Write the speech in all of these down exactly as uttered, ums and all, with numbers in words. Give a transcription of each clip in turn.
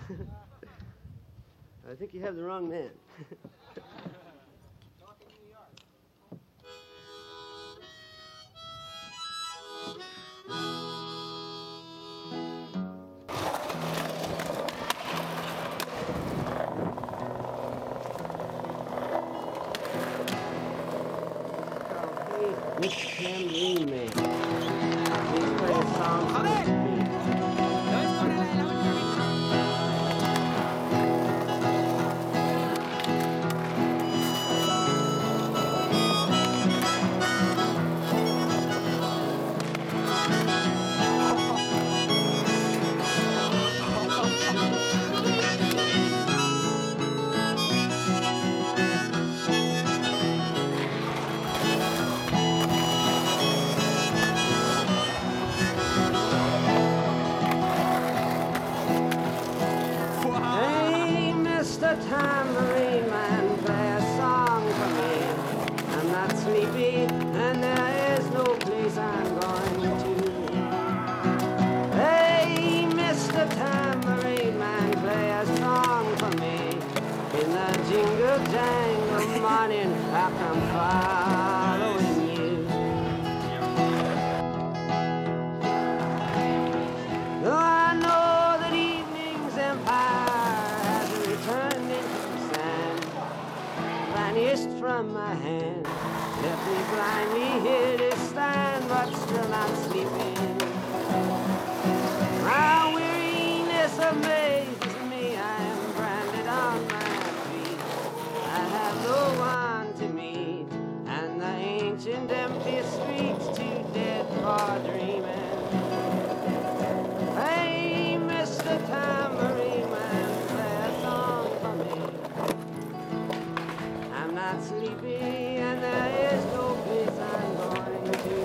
I think you have the wrong man. Mister Tambourine Man. Please play a song for me. Tambourine man, play a song for me. I'm not sleepy and there is no place I'm going to. Hey, Mister Tambourine man, play a song for me. In the jingle jangle morning, I come following you. Though I know that evening's empire has returned vanished from my hand, left me blindly here to stand, but still I'm sleeping. My weariness amazes me, I am branded on my feet. I have no one to meet, and the ancient empty streets too dead for dreaming. Hey, Mister Tambourine Man, play a song for me. I'm not sleepy and there is no place I'm going to.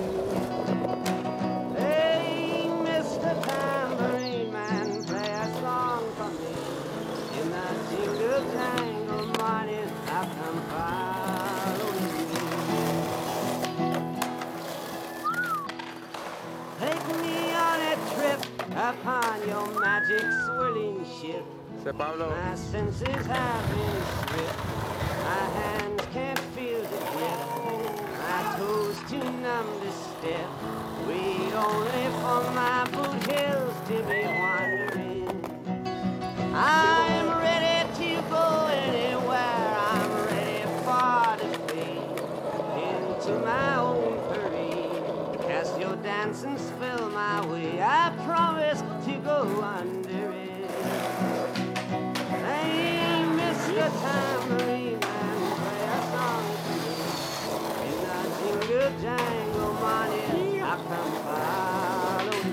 Hey, Mister Tambourine Man, play a song for me. In the jingle jangle morning, I'll come following you. Take me on a trip upon your magic swirling ship. My senses have been stripped. My hands can't feel the grip, my toes too numb to step. Wait only for my boot heels to be wandering. I'm ready to go anywhere, I'm ready for the fade into my own parade. Cast your dancing spell my way, I promise to go under it. Hey, Mister Tambourine Man, play a song for me. In the jingle jangle morning, I come following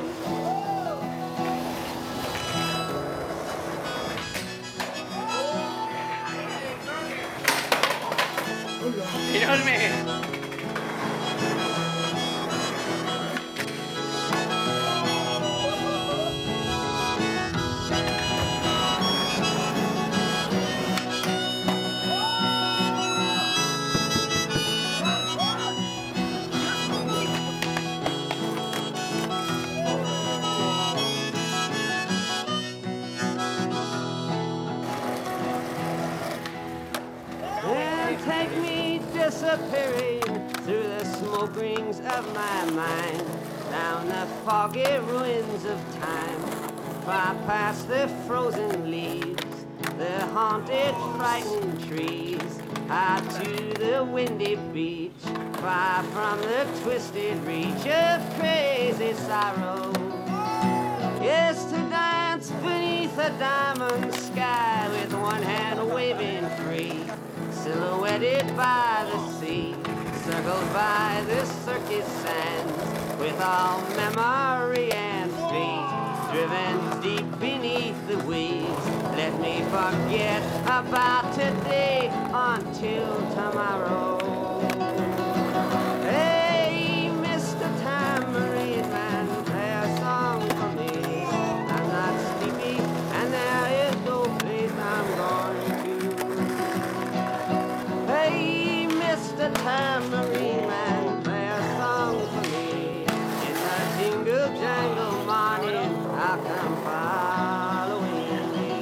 you. Enorme. Take me disappearing through the smoke rings of my mind, down the foggy ruins of time, far past the frozen leaves, the haunted, frightened trees, out to the windy beach, far from the twisted reach of crazy sorrow. Yes, to dance beneath a diamond sky with one hand waving free, silhouetted by the sea, circled by the circus sands, with all memory and fate driven deep beneath the waves. Let me forget about today until tomorrow. Hey, Mister Tambourine Man, play a song for me. I'm not sleepy and there is no place I'm going to. Hey, Mister Tambourine Man, play a song for me. In the jingle jangle morning, I'll come following you.